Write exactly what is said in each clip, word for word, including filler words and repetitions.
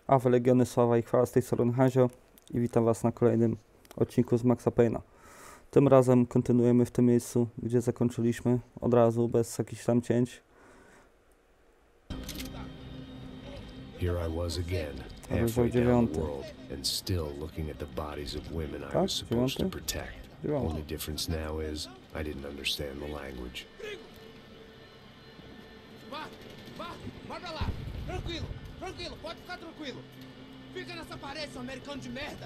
Awe Legiony, sława i chwała, z tej strony Hazio i witam was na kolejnym odcinku z Maxa Payne'a. Tym razem kontynuujemy w tym miejscu, gdzie zakończyliśmy, od razu, bez jakichś tam cięć. Here I was again, halfway down the world, and still looking at the bodies of women I was supposed to protect. Only difference now is I didn't understand the language. Vá, vá, vai pra lá. Tranquilo, tranquilo, pode ficar tranquilo. Fica nessa parede, seu americano de merda.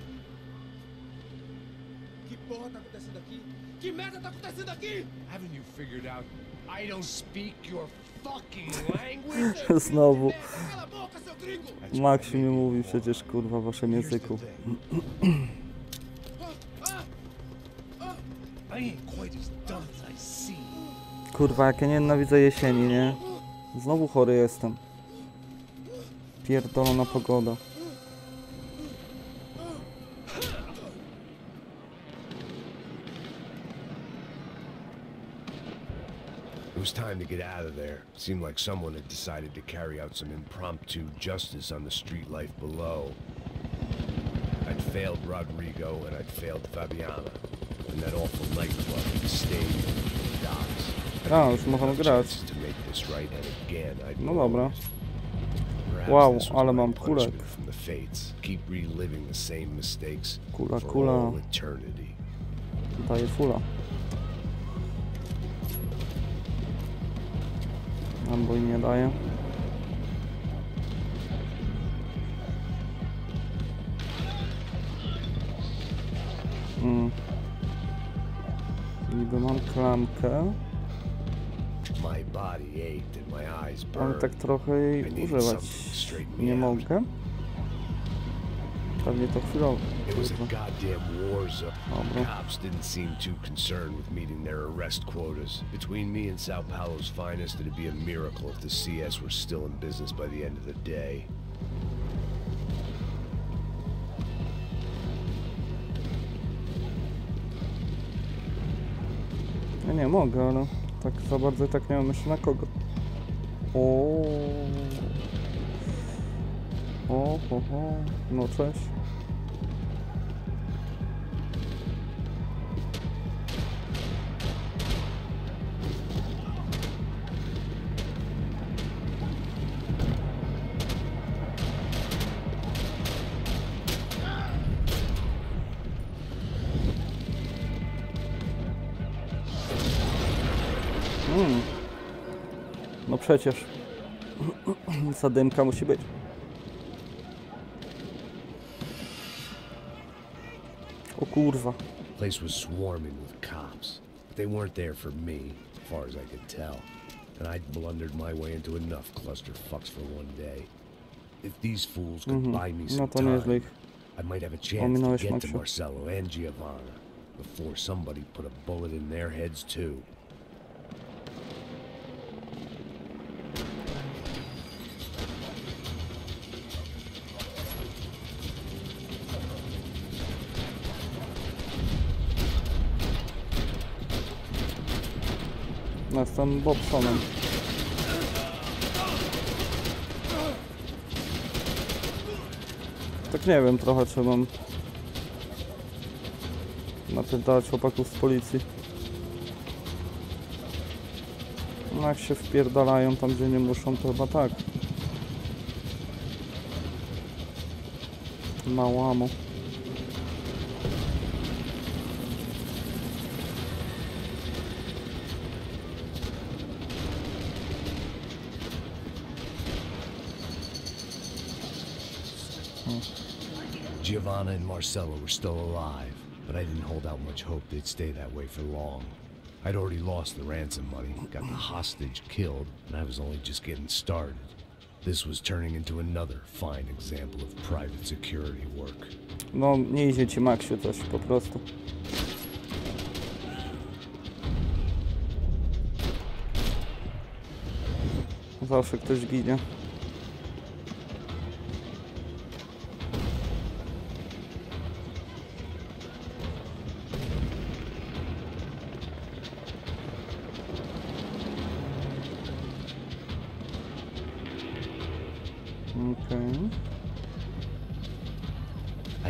Que porra tá acontecendo aqui? Que merda tá acontecendo aqui? Haven't you figured out I don't speak your fucking language? Znowu. Cala a boca, seu gringo. Maxiu mi mówi przecież, kurwa, w waszym języku. I ain't quite as dumb as I seem. Kurwa, jak ja nienawidzę jesieni, nie? Znowu chory jestem. Pierdolona pogoda. It was time to get out of there. Seemed like someone had decided to carry out some impromptu justice on the street life below. I'd failed Rodrigo and I'd failed Fabiana. And that awful nightclub, the stadium, the docks. A, już możemy grać. To make this right, and again, I'd No dobra. Perhaps Wow, this was ale my mam kulek. punishment from the fates. Keep reliving the same mistakes Kula, for kula. all eternity. Daję fula. Albo i nie daje. Mm. Niby mam klamkę, My body ached and my eyes ale burned. tak trochę jej I needed używać something to straighten me nie out. mogę. Pewnie to chwilowo. It was a Kurwa. goddamn war zone. Dobra. Cops didn't seem too concerned with meeting their arrest quotas. Between me and Sao Paulo's finest, it'd be a miracle if the C S were still in business by the end of the day. Ja nie mogę, ale tak za bardzo tak nie mam jeszcze na kogo. O, o, ho, ho. No cześć. Mm. No przecież. Zadymka musi być. O kurwa. Place was swarming with cops, but they weren't there for me, as far as I could tell. And I'd blundered my way into enough clusterfucks for one day. If these fools could Mhm. buy me No some to nieźle time, ich. I might have a chance to Ominąłeś, get to Maxiu. Marcelo and Giovanna before somebody put a bullet in their heads too. No, jestem Bobsonem. Tak nie wiem trochę, czy mam napierdalać chłopaków z policji. No jak się wpierdalają tam, gdzie nie muszą, to chyba tak. Mało amo. Giovanna and Marcelo were still alive, but I didn't hold out much hope they'd stay that way for long. I'd already lost the ransom money, got the hostage killed, and I was only just getting started. This was turning into another fine example of private security work. No nie idzie ci, Maxiu, coś po prostu. Zawsze ktoś ginie. Okej. Okay.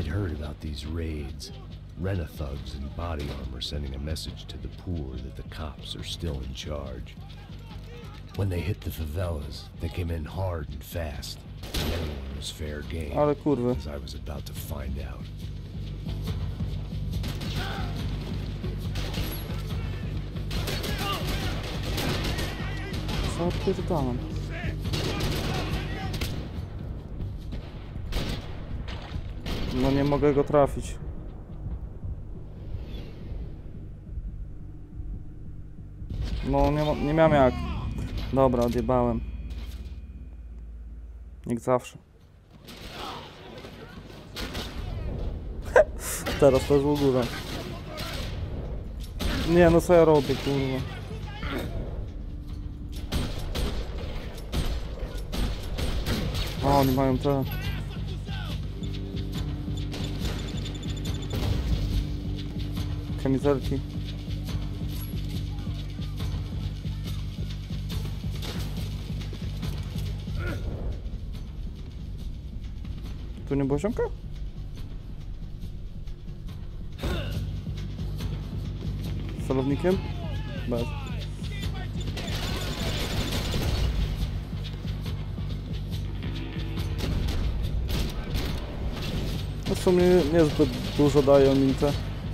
heard about these raids. Rena-thugs in body armor sending a message to the poor that the cops are still in charge. When they hit the favelas, they came in hard and fast. Anyone was fair game, Ale kurwy. as I was about to find out. Co pierdalam? No nie mogę go trafić. No nie, ma- nie miałem jak. Dobra, odjebałem. Jak zawsze. Teraz też w ogóle. Nie no co ja robię, kurwa. O, oni mają te... kamizelki. Tu nie było ziomka? Z celownikiem? Bez. No w sumie niezbyt dużo dają im te.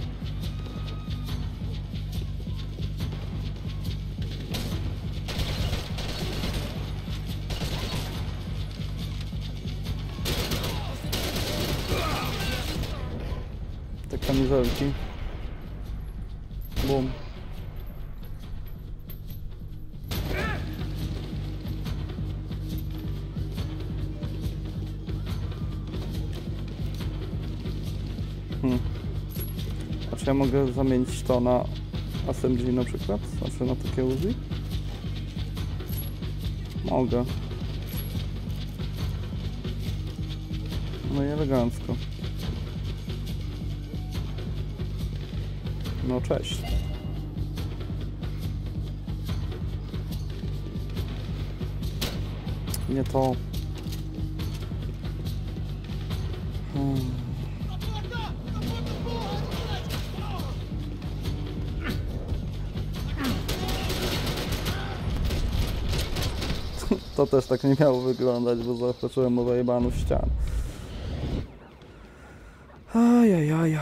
Te kamizelki. Bum. Hmm. A czy ja mogę zamienić to na S M G na przykład? Znaczy na takie Uzi? Mogę. No i elegancko. No cześć. Nie to. Hmm. To też tak nie miało wyglądać, bo zahaczyłem o zajebaną ścianę. Ajajaj.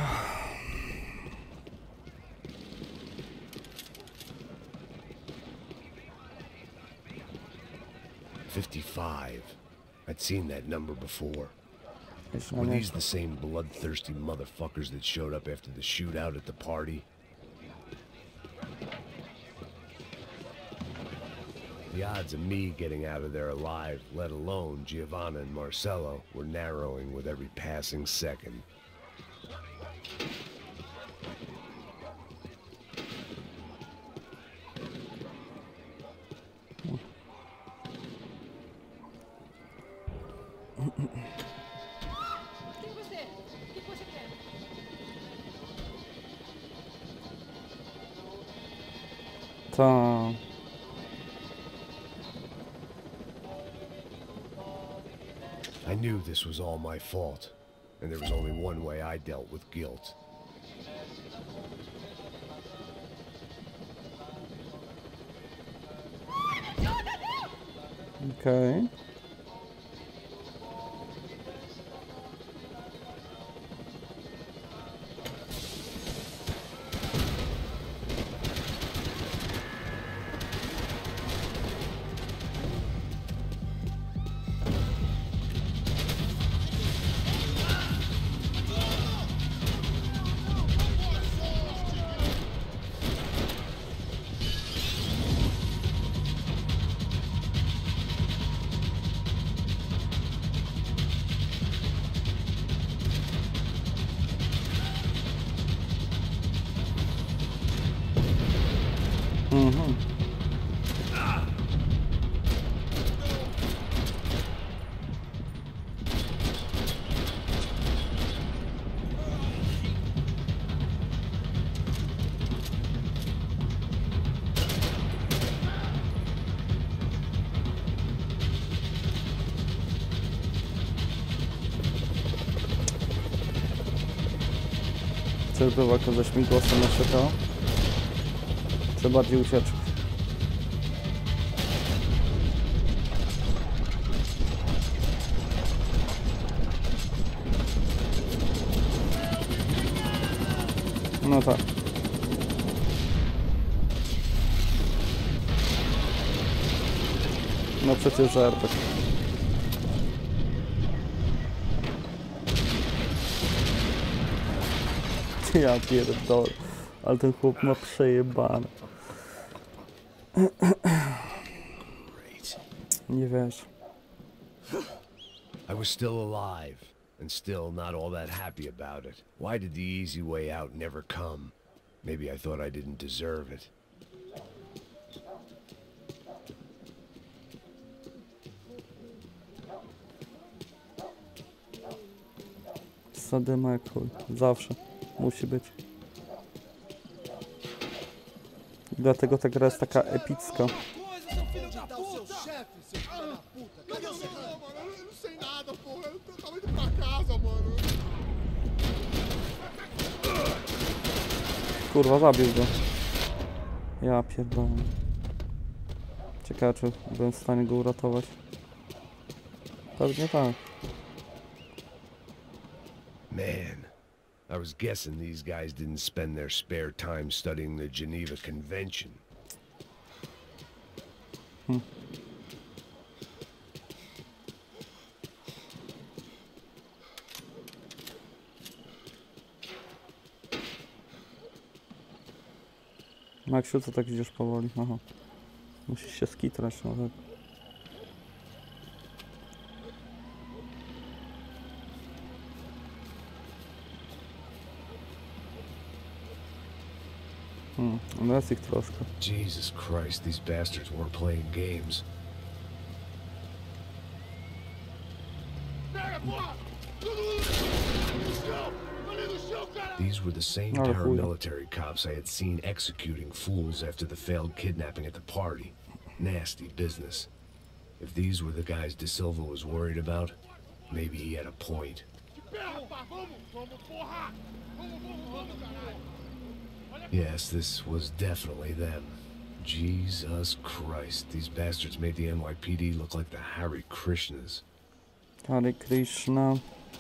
fifty-five. I'd seen that number before. Jeśli Were nie- these the same bloodthirsty motherfuckers that showed up after the shootout at the party? The odds of me getting out of there alive, let alone Giovanna and Marcello, were narrowing with every passing second. Quem é você? O que você quer? Ta. I knew this was all my fault, and there was only one way I dealt with guilt. Okej. Mhm. czyżby walka ze śmigłowcem na czekał? Czy bardziej ucieczki? No tak. No przecież żartek. Ja pierdolę, ale ten chłop ma przejebane. Nie wiesz. I was still alive, and still not all that happy about it. Why did the easy way out never come? Maybe I thought I didn't deserve it. Sadyma jak chuj. Zawsze. Musi być. Dlatego ta gra jest taka epicka. Kurwa, zabił go. Ja pierdolę. Ciekawe, czy byłem w stanie go uratować. Pewnie tak. Man, I was guessing these guys didn't spend their spare time studying the Geneva Convention. Hmm. Maksiu, co tak idziesz powoli? Aha. Musisz się skitrać, no tak. Hmm, no jest ich troszkę. Jesus Christ, these bastards weren't playing games. These were the same Oh, paramilitary cops I had seen executing fools after the failed kidnapping at the party. Nasty business. If these were the guys De Silva was worried about, maybe he had a point. Yes, this was definitely them. Jesus Christ, these bastards made the N Y P D look like the Hare Krishnas. Hare Krishna.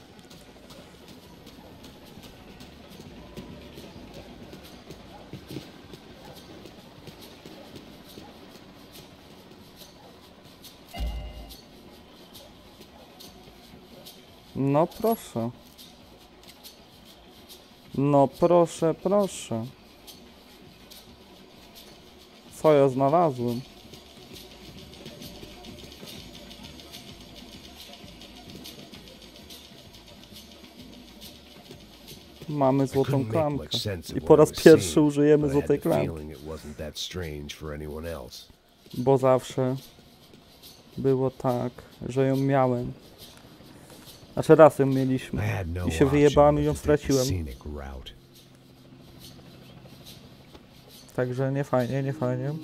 No proszę. No proszę, proszę. Co ja znalazłem? Mamy złotą klamkę. I po raz pierwszy użyjemy złotej klamki. Bo zawsze było tak, że ją miałem. Znaczy raz ją mieliśmy. I się wyjebałem i ją straciłem. Także nie fajnie, nie fajnie.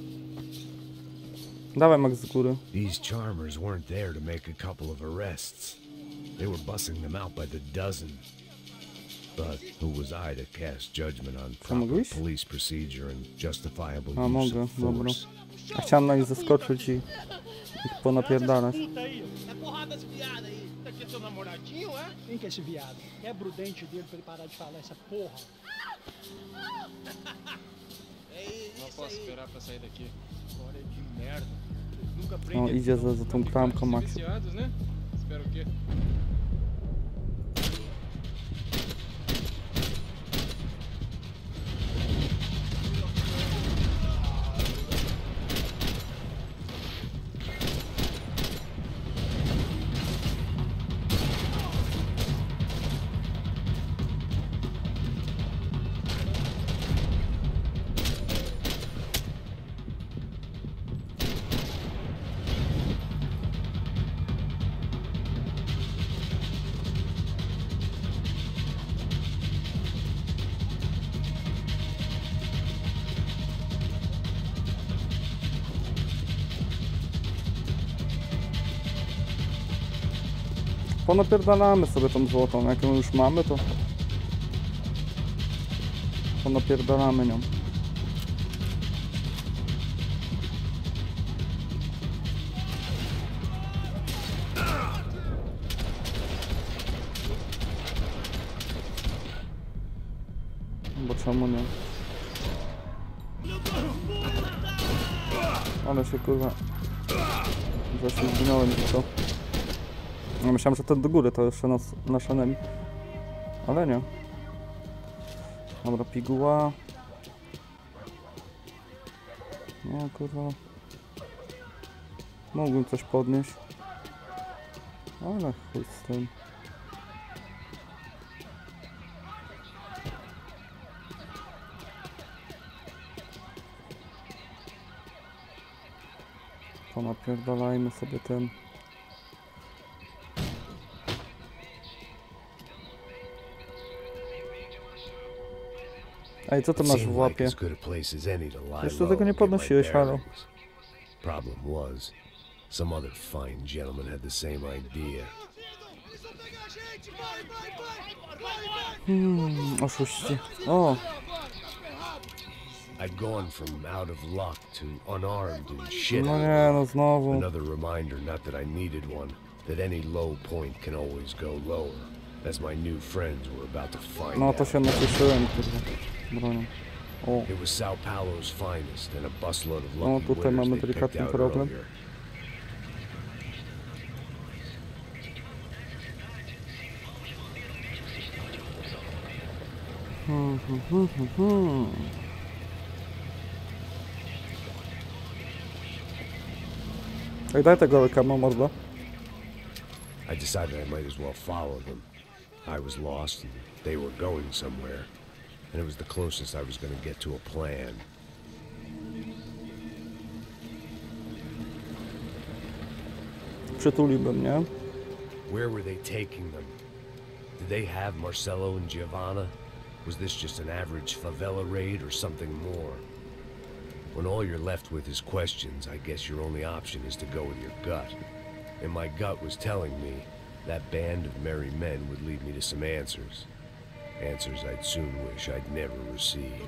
Dawaj Max z góry. These charmers weren't there to make a couple of arrests. They were bussing them out by the dozen. But who was I to cast judgment on proper police procedure and justifiable A, use mogę, of dobra. force? A chciałem na nich zeskoczyć i ich ponapierdalać. Quem que é esse viado? Quebra o dente dele pra ele parar de falar essa porra. Não posso esperar pra sair daqui. Olha de merda. Nunca No aprende. idzie za, za tą klamką Max. Viciados, né? Espero o quê? Ponapierdalamy sobie tą złotą, jak ją już mamy, to To napierdalamy nią. Bo czemu nie? Ale się kurwa... Zresztą zginąłem i co? Ja myślałem, że ten do góry to jeszcze nas, nasz enemy. Ale nie. Dobra, piguła. No kurwa. Mógłbym coś podnieść. Ale chuj z tym. To napierdalajmy sobie ten. Ej, co ty masz w łapie? Jeszcze tego nie podnosiłeś, halo. Problem was, some other fine gentleman had the same idea. Hmm, oszuści. O! I'd gone from out of luck to unarmed and shit. No nie, no znowu. Another reminder, not that I needed one, that any low point can always go lower, as my new friends were about to find No out. to się nacieszyłem, kurwa. Bronią. O, It was Sao Paulo's finest and a busload of O, lucky tutaj winners mamy they picked delikatny out problem. earlier. Hmm, hmm, hmm, hmm, hmm. Ej, daj tego lekama, mordo. I decided I might as well follow them. I was lost and they were going somewhere, and it was the closest I was going to get to a plan. Przytuliłbym, nie? Where were they taking them? Did they have Marcelo and Giovanna? Was this just an average favela raid or something more? When all you're left with is questions, I guess your only option is to go with your gut. And my gut was telling me that band of merry men would lead me to some answers. Answers I'd soon wish I'd never received.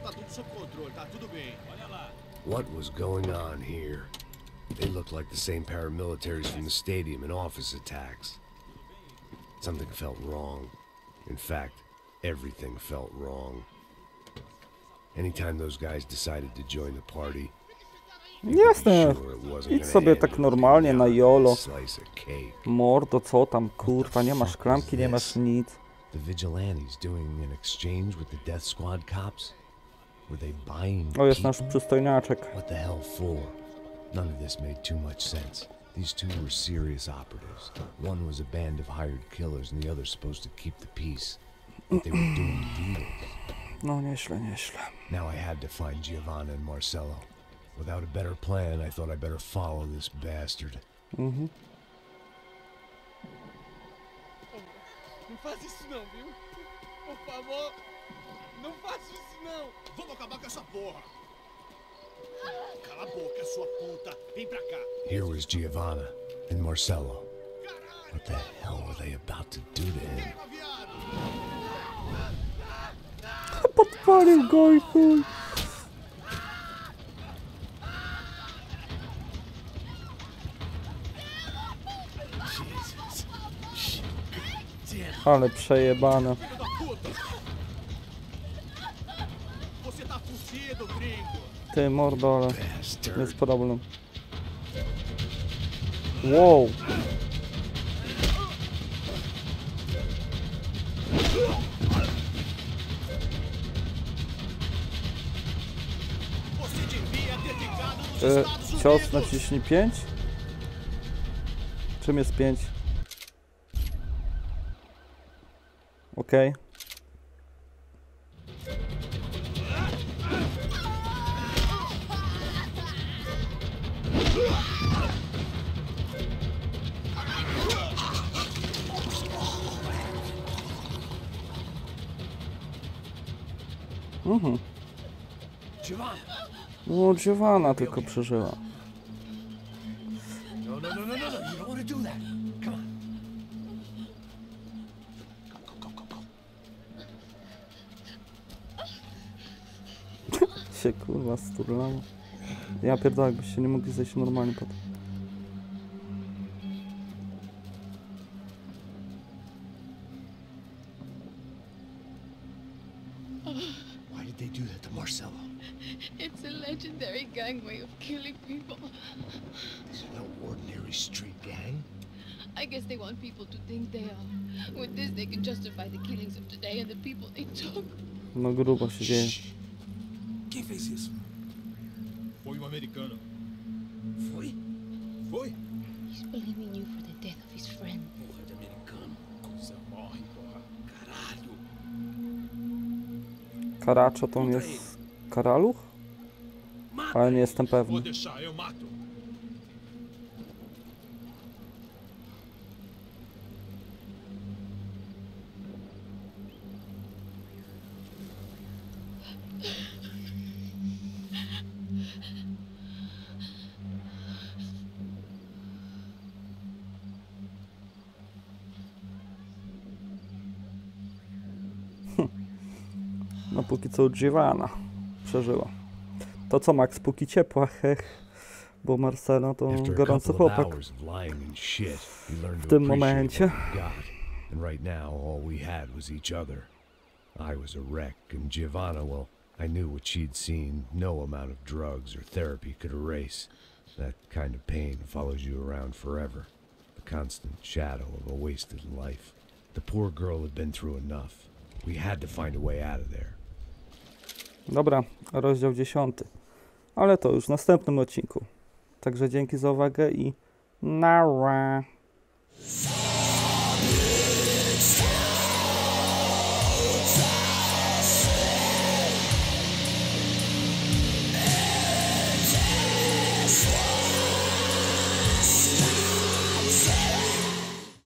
What was going on here? They looked like the same paramilitaries from the stadium and office attacks. Something felt wrong. In fact, everything felt wrong. Anytime those guys decided to join the party, Jasne. Idź sobie tak normalnie na jolo. Mordo, co tam, kurwa, nie masz klamki, nie masz nic. The vigilantes doing an exchange with the Death Squad cops? Were they buying O, jest nasz people? przystojniaczek. What the hell for? None of this made too much sense. These two were serious operatives. One was a band of hired killers and the other supposed to keep the peace. But they were doing deals. No, nieźle, nieźle. Now I had to find Giovanna and Marcelo. Without a better plan, I thought I better follow this bastard. Mhm. Não faz isso não, viu? Por favor, não faça isso não. Vamos acabar com essa porra. Cala a boca, sua puta. Vem pra cá. Here was Giovanna and Marcelo. What the hell were they about to do to him? Podpalił go i chuj. Ale przejebane. Você tá fudido, gringo. Ty mordo, ale jest problem. Wow. Você devia ter ficado nos E, Estados cios Unidos. naciśnij pięć. Czym jest pięć? Okej. Mhm. No, Giovanna tylko przeżyła. No, no, no, no, no, no. You don't want to do that. Come on. Go, go, go, go, go. Się kurwa sturlało. Ja pierdolę, jakbyście nie mogli zejść normalnie potem. Why did they do that to Marcelo? It's a legendary gang way of killing people. This is no ordinary street gang. I guess they want people to think they are. With this, they can justify the killings of today and the people they took. No grubo się dzieje. Quem fez isso? Foi um americano. Foi? Foi? He's blaming you for the death of his friend. Porra de americano. Coisa morre, porra. Caralho. Karaczo to on jest karaluch? Ale nie jestem Vou pewny. deixar, eu mato. No póki co Giovanna przeżyła. To co Max, póki ciepła, hech. Bo Marcelo to After a gorący couple of chłopak. hours of lying and shit, we learned W to tym appreciate momencie. what we got. And right now, all we had was each other. I was a wreck, and Giovanna, well, I knew what she'd seen. No amount of drugs or therapy could erase. That kind of pain follows you around forever. The constant shadow of a wasted life. The poor girl had been through enough. We had to find a way out of there. Dobra, rozdział dziesiąty. Ale to już w następnym odcinku. Także dzięki za uwagę i nara.